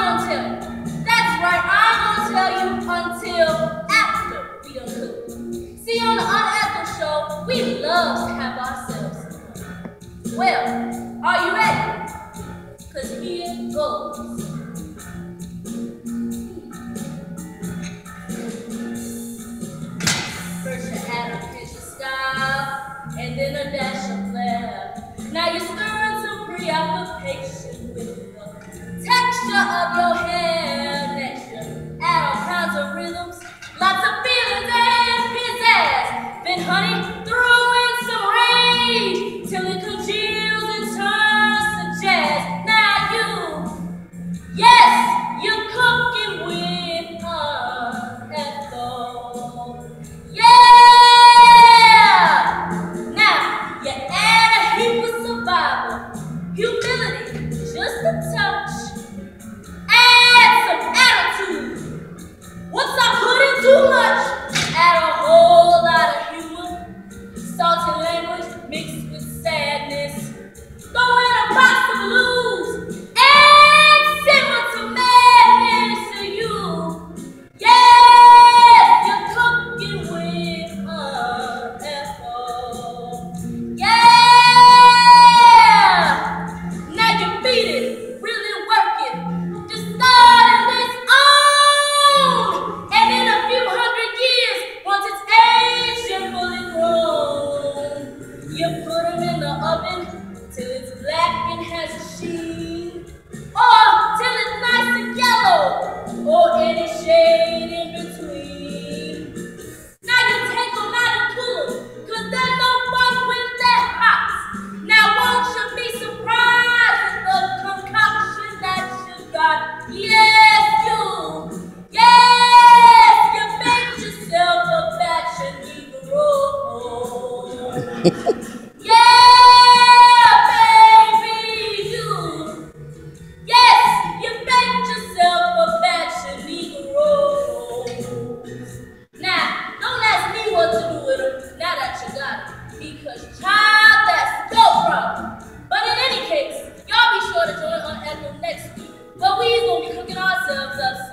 gonna tell you. That's right, I'm gonna tell you until after we done cooked. See, on the Unethical Show, we love to have ourselves fun. Well, are you ready? Cause here goes. First you add a pinch of style, and then a dash of flair. Now you're stirring some preoccupation with the texture of your hair. Next you add all kinds of rhythms, lots of feelings and pizzazz. Then honey, throw in some rage till it congeals and turns to jazz. Now yes, you're cooking with Unethical. Now, you add a heap of survival, humility, just a touch. Add some attitude. Once I put in too much, add a whole lot of humor. Salty language mixed with sadness. Throw in a box of blues and simmer to madness to you. Yes, you're cooking with Unethical. Now you beat it, really work it. Just starting this on. And in a few hundred years, once it's aged and fully grown, you put them in the oven till it's black and has a sheen, or till it's nice and yellow, or any shade in between. Now you take them out and cool them, cause there's no fun when they're hot. Now won't you be surprised at the concoction that you got? You made yourself a batch and need the roll. Baby, you baked yourself a batch of Negroes. Now, don't ask me what to do with them now that you got it, because child, that's no problem. But in any case, y'all be sure to join Unethical next week, where we gonna be cooking ourselves up